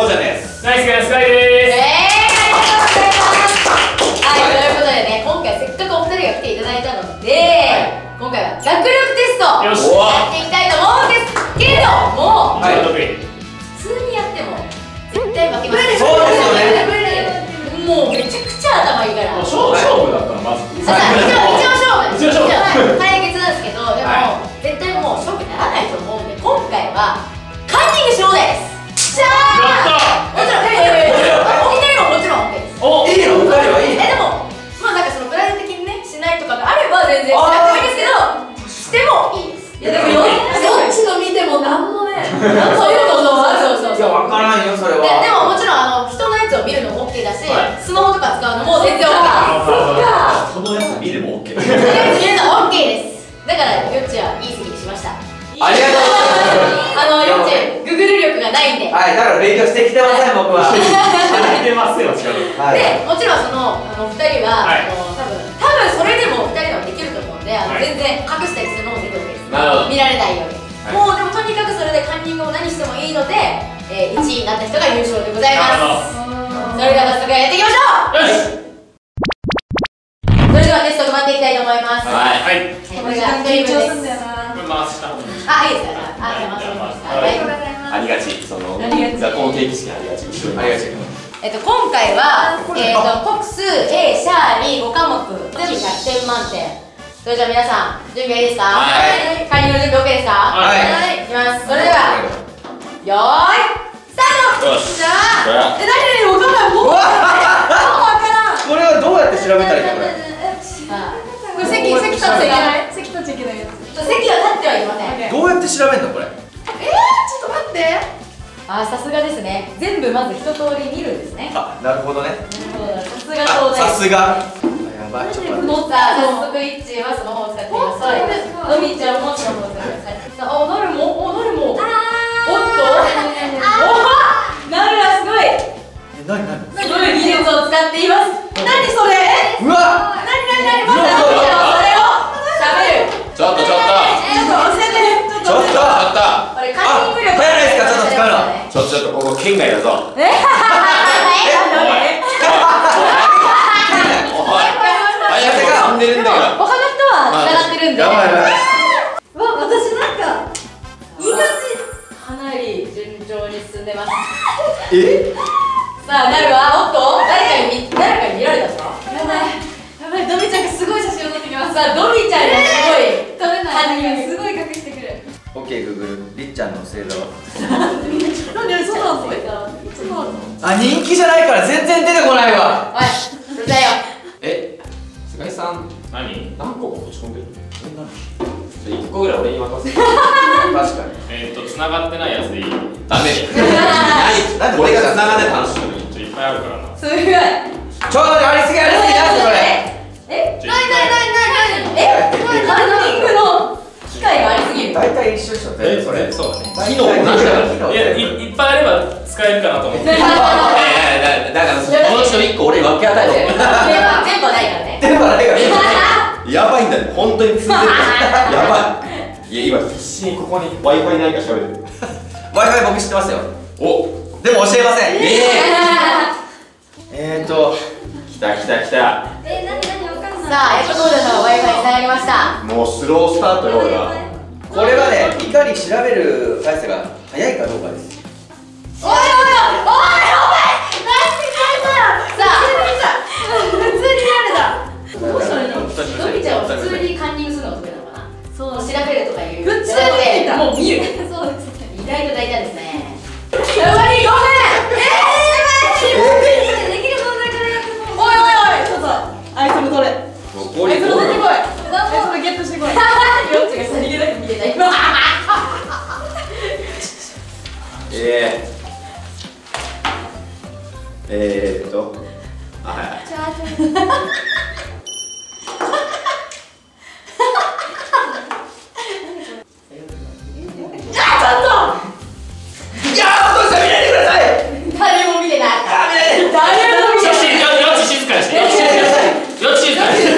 王者です。 ナイスガイスカイです。 はい、ということでね、今回せっかくお二人が来ていただいたので、今回は学力テストやっていきたいと思うんですけども、普通にやっても絶対負けます。 そうですよね。 もうめちゃくちゃ頭いいから。 勝負だったのまず。 一応勝負です。対決なんですけど、でも絶対もう勝負にならないと思うんで、今回はカンニングしようです。しゃー。もちろん、お二人ももちろん OK です。 お、いいの、二人はいい。 でも、まあなんかそのプライド的にね、しないとかがあれば全然しなくてもいいですけど、してもいいです。いやでもどっちの見てもなんもね、そういうことそう。 いや、わからんよ、それは。 でももちろん人のやつを見るのも OK だし、スマホとか使うのも全然 OK です。 そのやつ見るも OK。 見るの OK です。だからよっちはいい席にしました。 ありがとうございます。 よっちググる力がないんで。 はい、だから勉強してきてません、僕は。 見てますよ、違う。 で、もちろんその2人は多分それでも2人はできると思うんで、全然隠したりするのも全然 OK です。見られないように。もうでもとにかくそれでカンニングを何してもいいので、1位になった人が優勝でございます。それでは早速やっていきましょう。それではテスト頑張っていきたいと思います。 はい。 これが1人分です。 回した。 あ、いいですか。あ、じゃあ回します。ありがとうございます。 ありがち、その学校の定期式ありがち。 ありがち。 今回は国数 A シャーリー5科目全部100点満点。それじゃあ皆さん準備はいいですか？はい。カンニングの準備 OK ですか？はい。いきます。それではよーいスタート。よし。じゃあ何わかんない。もうわからん。 これはどうやって調べたらいいの？ これ席立っちゃいけない。席立っちゃいけないやつ。席は立ってはいけません。 どうやって調べるのこれ？ ちょっと待って。あ、さすがですね。全部まず一通り見るんですね。 あ、なるほどね。 さすが東大。 さすが。やばい。ちょっと待って。 さあ、早速イッチはスマホを使ってください。のみちゃんもスマホを使ってください。あ、なるも。おっと。なるはすごい。 何？ すごい技術を使っています。何それ？ うわ。 何？まだのみちゃんはそれを喋る。 ちょっと。 教えて。 ちょっと。 これカンニング力。 早いですか？ちょっと使うの。 ちょっとここ県外だぞ。 おい。 早く飛んでるんだけど。 他の人は繋がってるんで。 やばい。 私なんかいい感じ。かなり順調に進んでます。さあ、なるわ。おっと、誰かに見られたぞ。やばい、ドミちゃんがすごい写真を撮ってきます。さあ、ドミちゃんがすごい撮れない。すごい隠してくる。 オッケー、グーグル。りっちゃんの星座は。 なんでそうなの？ あ、人気じゃないから全然出てこないわ。 おい、うるさいよ。 菅井さん、何個持ち込んでる？1個ぐらい俺に渡せ。 確かに。 繋がってないやつでいい？ダメ。 なんで俺が繋がない話してるのいっぱいあるからな。 すごい。 ちょっとありすぎなんでこれ。 カンニングの機械がありすぎる。 大体一緒でしょ。 それそうだね。 機能同じだから。 いや、いっぱいあれば使えるかなと思って。 だからこの人1個俺分け与えて。 全部はないからね。 全部はないから。 やばいんだね、本当に積んでる。やばい。いや、今必死にここに Wi-Fi ないか調べてる。 Wi-Fi 僕知ってますよ。 お、 でも教えません。 来た。 さあ、当時の Wi-Fi に繋がりました。 もうスロースタートよ、俺は。 これはね、いかに調べる速さが速いかどうかです。 おい何してくれたよ。さあ、普通にやるだ。どうしたらいいの？のみちゃんは普通にカンニングするのが得意なのかな。そう、調べるとかいう。普通にもう見る。そうです。意外と大胆ですね。やばい、ごめん。できる問題からやっても。おい、ちょっと。アイテム取れ。アイテム取ってこい。ダンボールゲットしてこい。よっちがさりげなく見えない。誰も見てない。 静かにして。よっち静かにして。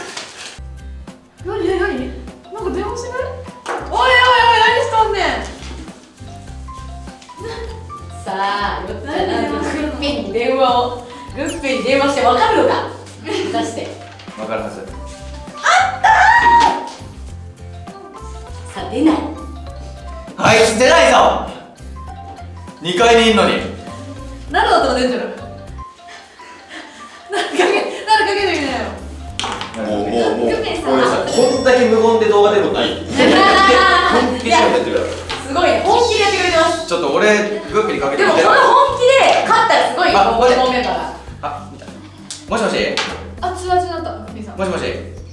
何なんか電話しない？おい何しとんねん。ささあ、よっちゃんなんとグッピーに電話をグッピーに電話して分かるのか果たして分かるはず。 さあ、出ないあいつ出ないぞ。2階にいんのに。 なるだったら出んじゃないなるかけといけないよ。 もう俺さ、こんだけ無言で動画出るのない。本気でやってるから。 すごいね、本気でやってくれてます。 ちょっと俺グッピーにかけてでもみて。 この本気で勝ったらすごいよ、 あこのメンバーが。 あ、見た。もしもし。 あ、つわちだった、みさん。 もしもし。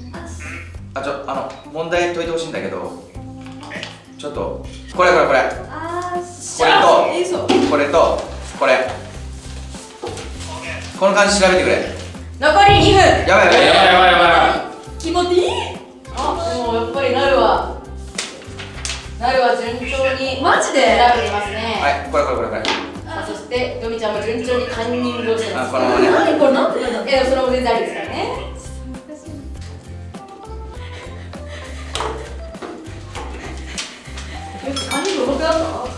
問題解いてほしいんだけど。ちょっとこれ。 あー、 これといいそう。 これとこれ。この感じ調べてくれ。 残り2分。 やばい。 気持ちいい。あ、でもやっぱりなるは順調にマジで調べてますね。 はい、これ。 さあ、そしてドミちゃんも順調にカンニングをしてます。 このままね。 何これ、なんて書いてあるの？ でもそれも全然ありですからね。カンニング重くなった？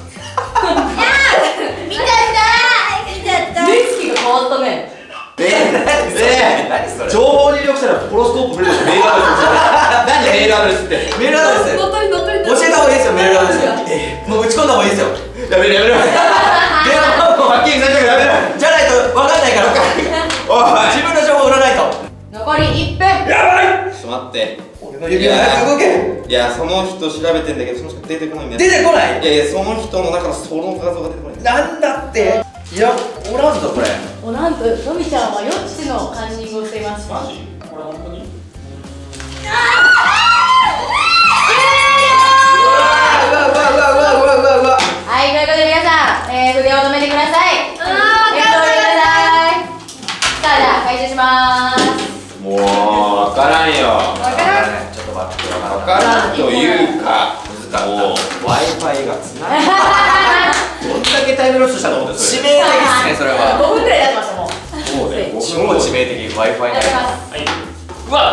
見ちゃった目つきが変わったね。 何それ。 情報入力したらホロスコープ触れるメールアドレス。何メールアドレスって。 メールアドレス。 乗っ取り教えた方がいいですよ、メールアドレス。もう打ち込んだ方がいいですよ。 やめろ。電話番号はっきりさせてくれ。やめろ。 じゃないと分かんないから。 おい。 自分の情報売らないと。 残り1分。 やばい。ちょっと待って。 俺の指が動け。 いや、その人調べてんだけど、その人出てこないんだよ。 出てこない。 いや、その人の中のその画像が出てこないんだよ。 なんだって。いや、おらんぞこれ。 なんとドミちゃんは4つのカンニングをしています。 マジ？これ本当に？ うわ。 はい、ということで皆さん、筆を止めてください。筆を止めてください。さあ、じゃあ回収しまーす。 もうわからんよ。 ちょっと待って。 わからんというか、もう Wi-Fi がつながる。どんだけタイムロスしたと思って致命的っすね、それは。 5分くらいやってましたもん。 そうね。 超致命的。Wi-Fi やってます。 うわ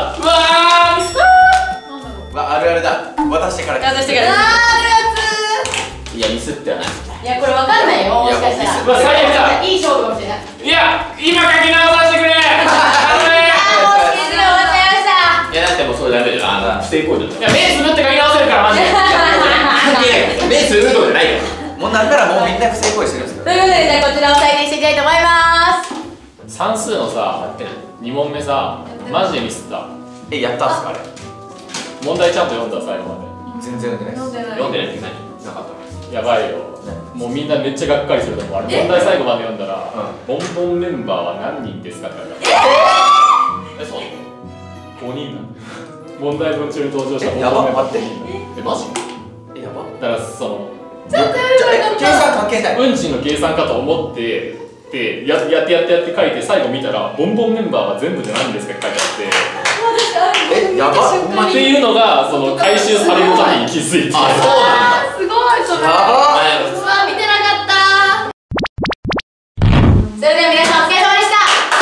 あるあるだ。渡してから。 渡してから。 いや、ミスってはない。 いや、これわかんないよ、もしかしたら。 うわ最悪だ。 いい勝負かもしれない。 いや、今書き直させてくれ。 もうスケジュール終わっちゃいました。 いや、だってもうそれダメだよ。不正行為だいや、目つぶって書き直せるから、マジで。 関係ないから。目するとかじゃないから。 もうなんならもうみんな不正行為してるんですよ。 ということで、じゃあこちらを再現していきたいと思います。 算数のさ、2問目さ、マジでミスった。 やったんすかあれ。 問題ちゃんと読んだ、最後ま全然読んでないです。 読んでないって何？なかった。 で。やばいよ。もうみんなめっちゃがっかりすると思う。あれ問題最後まで読んだら、ボンボンメンバーは何人ですかって書いてある。 そう。 5人なの。問題文中に登場したボンやばボンメンバー待って 5人なの。 マジ？ やば。 だからその、 計算関係ない。 運賃の計算かと思ってでやって書いて最後見たらボンボンメンバーは全部で何ですかって書いてあってやば。ほんまに。 っていうのがその回収される時に気づいてあ、そうなんだ。 すごい、それ。 やば。 うわ、見てなかった。それでは皆さんお疲れ様でした。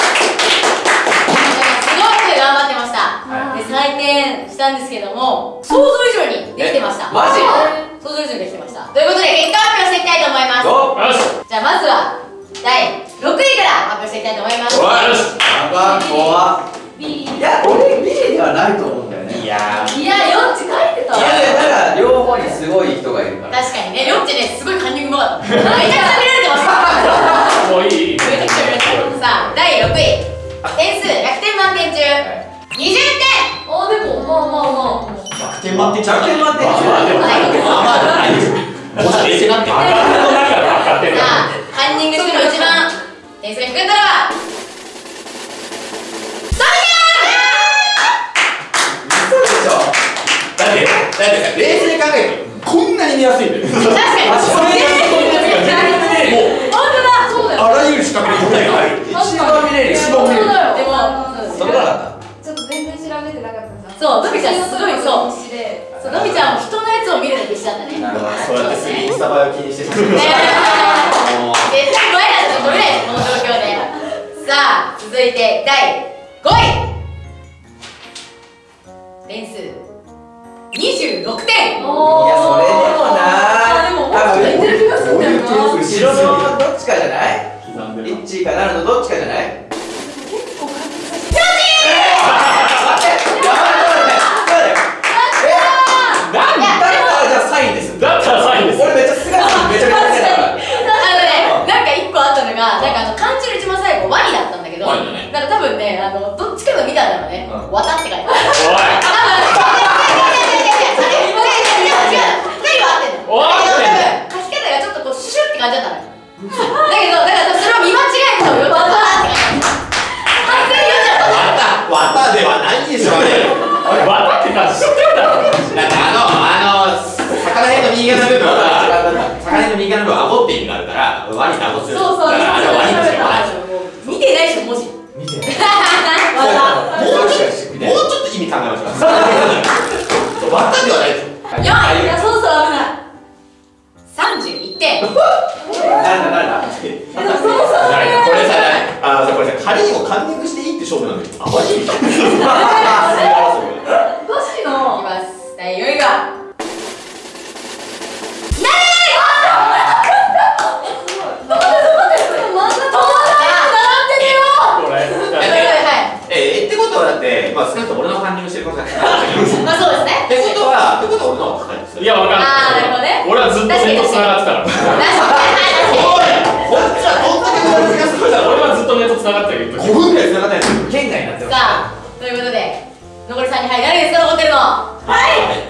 すごく頑張ってました。で、採点したんですけども、想像以上にできてました。 マジ？ 想像以上にできてました。ということで結果発表していきたいと思います。 よよしじゃあまずは第6位から発表していきたいと思います。 よしやば。怖。いや、俺ビリではないと思うんだよね。 いやいや、4値書いてた。 いや、だから両方にすごい人がいるから。 確かにね、4値ね、すごいカンニングうまかった。めちゃくちゃ見られてます。 もういいめちゃくちゃ見られてます。さあ、第6位。点数100点満点中20点。 あ、でも、まあ。 100点満点。 100点満点中。 まあでもないです。もうちょっと冷静になって。 赤点の中で赤点だ。 さあ、カンニングしての一番点数が低かったのは嘘でしょ。 だって冷静に考えてこんなに見やすいんだよ。 確かにそれがもう本当だ。 そうだよ。 あらゆる資格に答えがある。 一番見れる。 そうだよ。 でもそれなかっちょっと全然調べてなかったさ。 そう、のびちゃんすごいそう必死で。 そう、のびちゃんも人のやつを見るの必死だったね。 た。なるほど。 そうやってスリーインスタ映えを気にしてさ。 ねもう絶対怖いなって取れないです、この状況で。さあ、続いて第5位。点数26点。 おー。 いや、それでもな。 あ、でも、もうちょっと言ってる気がする。 どういう点数後ろのどっちかじゃない？ 刻んでる。 1位か7のどっちかじゃない？ だったらサインです。 俺めっちゃすがめちゃめちゃ好きだから。 なんか一個あったのが、なんか漢字の一番最後ワニだったんだけど、 ワニだね。 なんか多分ね、どっちかの見たんだろうね。 うん渡って書いてある。 おい。 多分書き方がちょっとこうシュシュって感じだったのよ。だけど、それを見間違えてたのよ。渡って書いてある。完全に読んじゃった。 綿ではないでしょうね。 渡ってから知ってんだろ。 だって魚辺の右側の部分は魚辺の右側の部分は顎って意味があるからワニと顎する。 そうそうそう。 だからあれはワニとしかない。 見てないし文字。 見てない。 もうちょっと意味考えましょう。綿ではないですよ。 4位。いや、そろそろ危ない。31点。 なんだ。 これさ、これさ、仮にもカンニングしていいって勝負なんだよ。あまりにも。 おかしいいきな。 ます。第4位は。 ってことはだって、まあ少なくとも俺のカンニングしてることがまあそうですね。 ってことは俺の方が高いですよ。 いや、わかんない。 ああ、なるほどね。 俺はずっとネット繋がってたから。 おい、こっちはどんだけ難しいんだろ。 俺はずっとネット繋がってたけど。 5分ぐらい繋がったやつ。 県外になってます。 さあ、ということで、残り3人、はい、誰ですか、残ってるの。はい。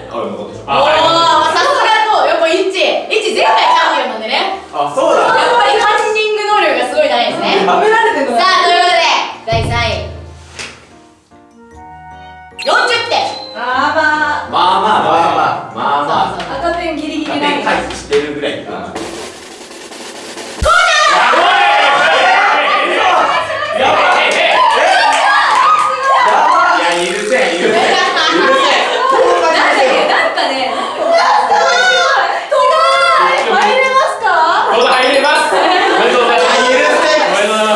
あ、残ってる。 おお、さすがと、やっぱ1前回チャンピオンなんでね。 あ、そうだ。 やっぱりカンニング能力がすごい大変ですね。 食べられてるの。 さあ、ということで、第3位。40点。 まあ赤点ギリギリ加ない。 点回避してるぐらいかな。 やばい。 いや、許せん。 なんかね、 入れますか？ ここ入れます。おめでとうございます。おめでとうございます。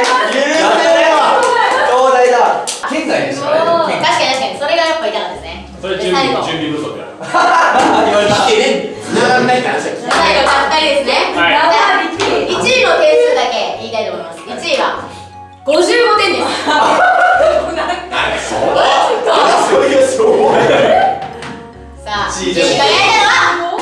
東大だ。県外でしたね。 確かに、それがやっぱ痛かったですね。 それ準備不足だ。 言われた。繋がんないって話だよ。 最後、2人ですね。 はい。 1位の点数だけ言いたいと思います。1位は55点です。 そういうしょうがない。 さあ、1位 1位ですに輝いたのは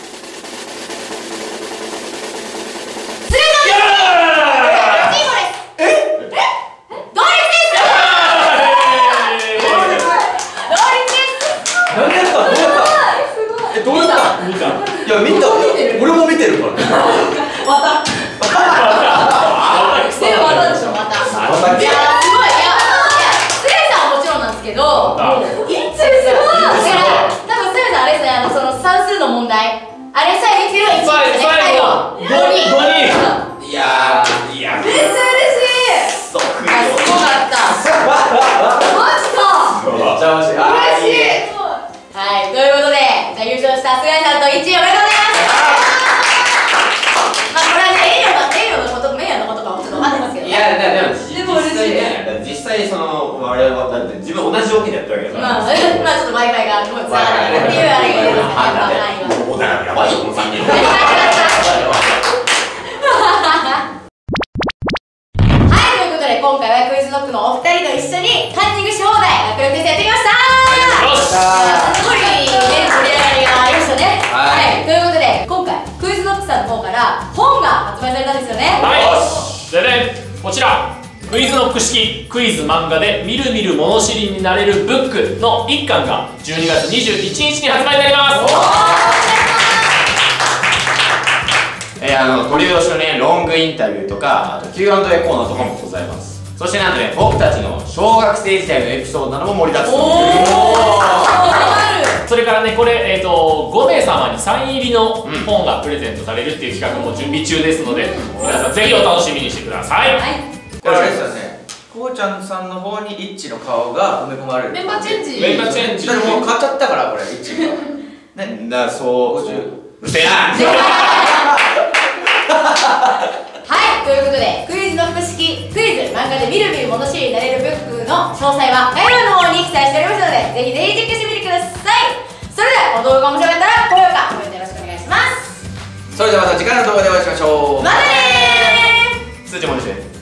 スレッドチームです。同率です。 なんでやった？どうやった？ 見た。 いや見た。俺も見てるからね。 また。でもまたでしょ。 また。 またいやー、すごい。いや、スレイさんはもちろんなんですけど、一致すごい。だから多分スレイさんあれですね、その算数の問題、あれさえ見つければ1位ですね。 最後5人。 いやめっちゃ嬉しい。 すごかった。 マジか。 めっちゃ面白い。 嬉しい。 はい、ということで、じゃあ優勝した菅井さんと1位おめでとうございます。まあこれはね、栄誉のことかもちょっと分かってますけどね。 いや、でも嬉しい実際その我々はだって自分同じ条件でやってるわけだから。 まあちょっと Wi-Fi がすごいつながらないっていうあれがいいですかね。 もうだからやばいよこの3人。 はい、ということで今回はクイズノックのお二人と一緒にカンニングし放題学力テストやってきました。 よし。 すごいね、盛り上がりがありましたね。はい、ということで今回クイズノックさんの方から本が発売されたんですよね。 はい。でね、こちらクイズノック式クイズ漫画でみるみる物知りになれるブックの1巻が12月21日に発売になります。 取り下ろしのねロングインタビューとかあと Q&A コーナーとかもございます。そしてなんとね僕たちの小学生時代のエピソードなども盛りだくさん。 それからねこれ、5名様にサイン入りの本がプレゼントされるっていう企画も準備中ですので、皆さんぜひお楽しみにしてください。 はい、 これあれですよね。こうちゃんさんの方にイッチの顔が埋め込まれる。 メンバーチェンジ。 メンバーチェンジ。 だってもう買っちゃったからこれイッチが。ね。 だそう 50。 うせえな。 はい、ということでクイズノック式クイズ漫画でみるみる物知りになれるブックの詳細は概要の方に記載しておりますので、ぜひぜひチェックしてみてください。それではこの動画面白かったら高評価コメントよろしくお願いします。 それではまた次回の動画でお会いしましょう。 またねー。 通知もですね。